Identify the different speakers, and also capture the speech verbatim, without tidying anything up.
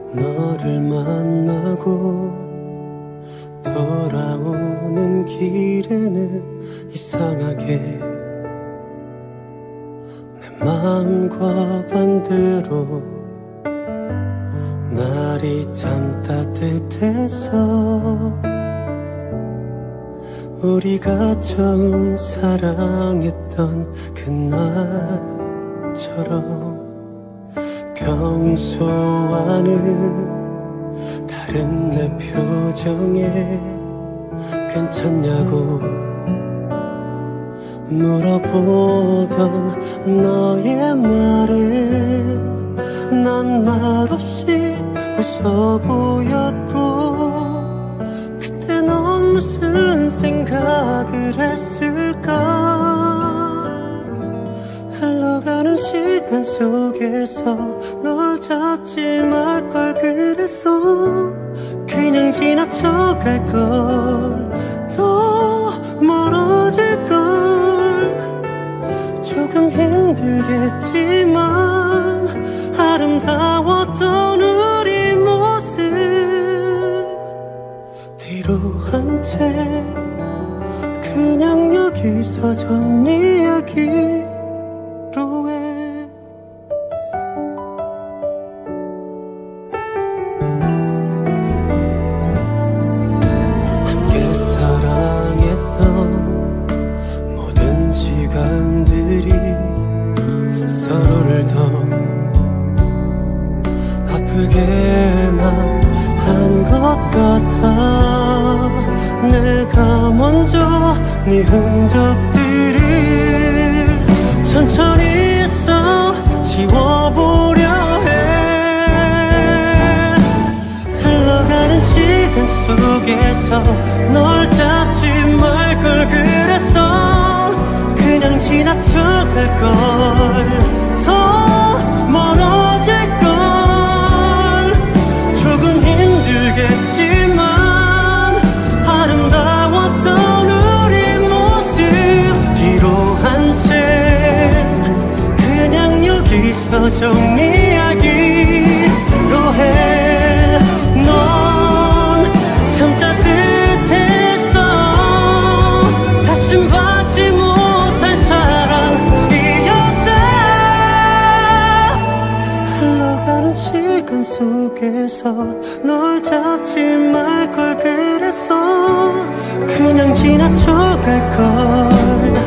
Speaker 1: 너를 만나고 돌아오는 길에는 이상하게 내 마음과 반대로 날이 참 따뜻해서 우리가 처음 사랑했던 그날처럼 평소와는 다른 내 표정에 괜찮냐고 물어보던 너의 말에 난 말없이 웃어 보였고 그때 넌 무슨 생각을 했을까. 흘러가는 시간 속에서 널 잡지 말 걸 그랬어. 그냥 지나쳐갈걸 더 멀어질걸. 조금 힘들겠지만 아름다웠던 우리 모습 뒤로 한 채 그냥 여기서 정리하기로 해. 함께 사랑했던 모든 시간들이 서로를 더 아프게만 한 것 같아. 내가 먼저 네 흔적들을 천천히 애써 지워보려 해. 흘러가는 시간 속에서 널 잡지 말 걸 그랬어. 그냥 지나쳐갈걸 더 멀어질걸. 조금 힘들겠지만 아름다웠던 우리 모습 뒤로 한 채 그냥 여기서 정리하기로 해. 넌 참 따뜻했어. 다신 받지 못할 사랑이었다. 흘러가는 시간 속에서 널 잡지 말 걸 그랬어. 그냥 지나쳐갈걸